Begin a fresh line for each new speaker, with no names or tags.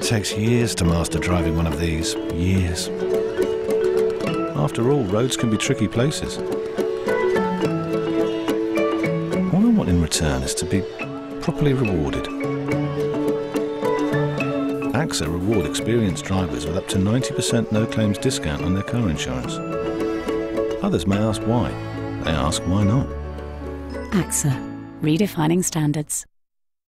takes years to master driving one of these. Years. After all, roads can be tricky places. All I want in return is to be properly rewarded. AXA reward experienced drivers with up to 90% no-claims discount on their car insurance. Others may ask why. They ask why not.
AXA, redefining standards.